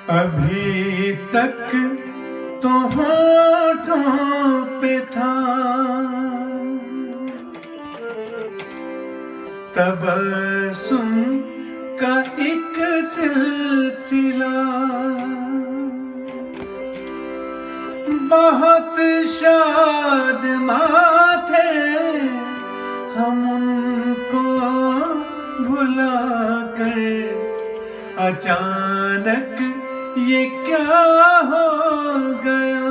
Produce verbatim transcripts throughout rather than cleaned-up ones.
अभी तक तो होठों पे था तबस्सुम का एक सिलसिला, बहुत शादमां थे हम उनको भुला कर। अचानक ये क्या हो गया,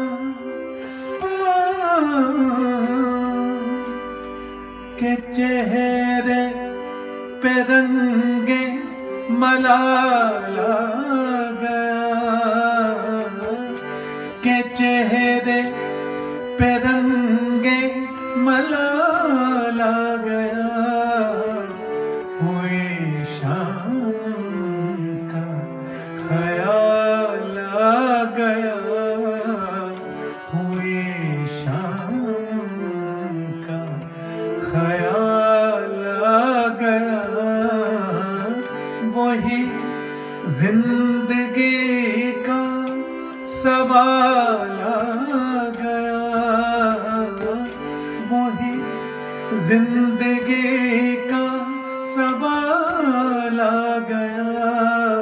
के चेहरे पे रंगे मलाला गया, के चेहरे पे रंगे मलाला गया। हुई शाम का ख्याल आ गया, हुई शाम का ख्याल आ गया। वही जिंदगी का सवाल आ गया, वही जिंदगी का सवाल आ गया।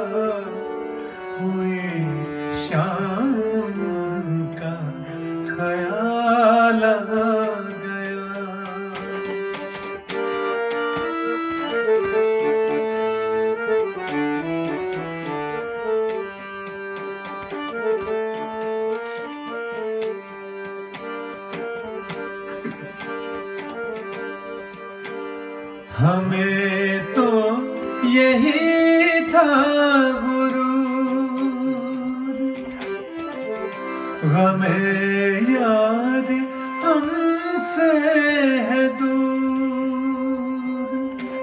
हुए शाम का ख्याल आ गया। हमें तो यही था गुरूर, गमे याद हमसे है दूर।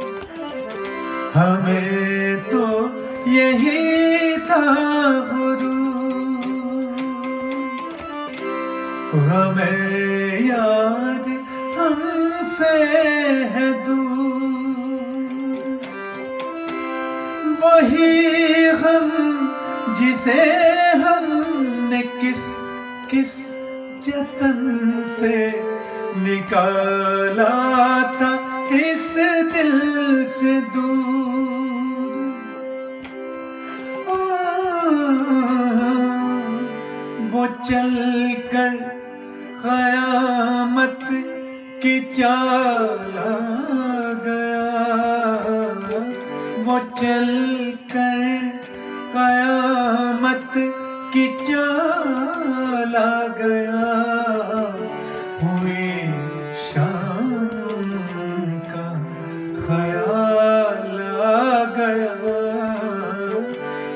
हमें तो यही था गुरूर, गमे याद हमसे है दूर। वही हम जिसे हमने किस किस जतन से निकाला था इस दिल से दूर। आ, वो चल कर क़यामत की चाल आ गया, वो चल कर क़यामत की चाल आ गया। हुए शाम का ख्याल आ गया,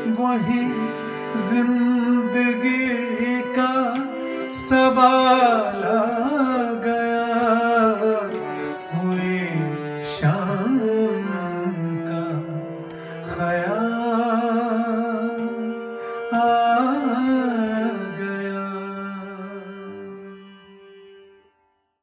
वही जिंदगी का सवाल